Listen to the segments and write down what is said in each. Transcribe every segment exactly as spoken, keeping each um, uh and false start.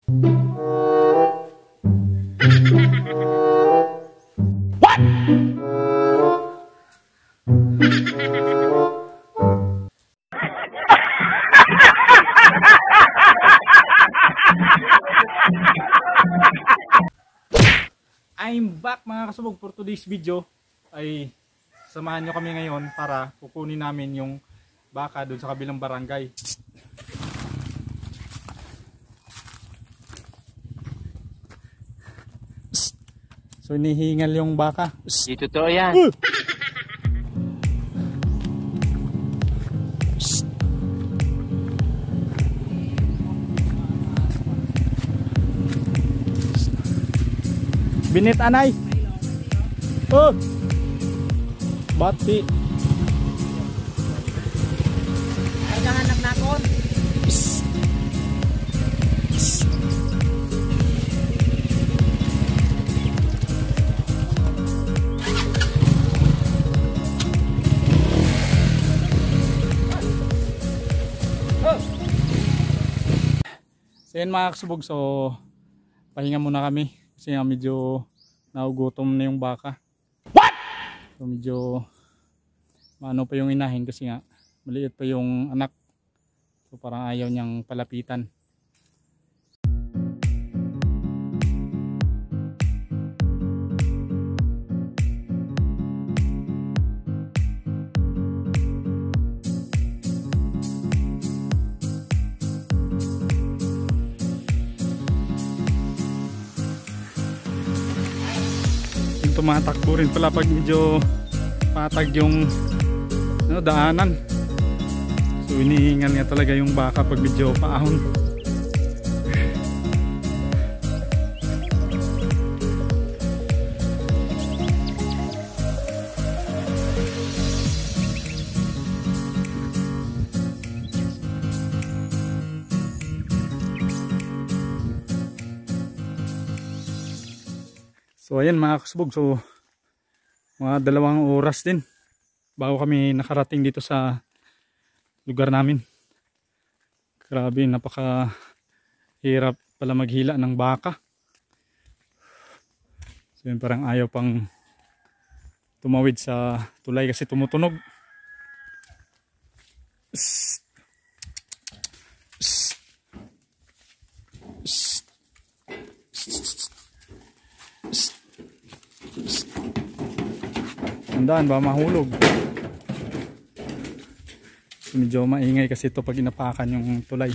What? I'm back mga kasubog for today's video. Ay samahan nyo kami ngayon para kukunin namin yung baka doon sa kabilang barangay. So inihingal yung baka. Di totoo yan. Uh! Binit anay. Oh. Bati. Naghahanap na ako. So yun mga kasubog, so pahinga muna kami kasi nga medyo naugutom na yung baka. What? So medyo maano pa yung inahin kasi nga maliit pa yung anak, so parang ayaw niyang palapitan. Tumatakbo rin pala pag medyo patag yung ano, daanan. So inihingan nga talaga yung baka pag medyo paahon. So ayan mga kasubog, so mga dalawang oras din bago kami nakarating dito sa lugar namin. Grabe, napaka hirap pala maghila ng baka. So yun, parang ayaw pang tumawid sa tulay kasi tumutunog. Psst. Psst. Psst. Psst. Tandaan ba mahulog. So, medyo maingay kasi ito pag inapakan yung tulay.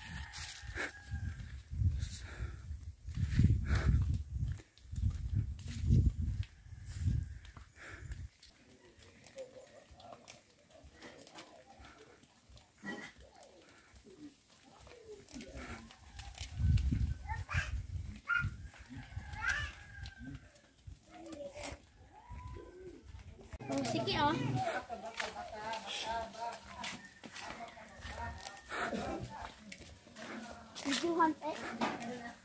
Oh, sige oh. Videohan eh.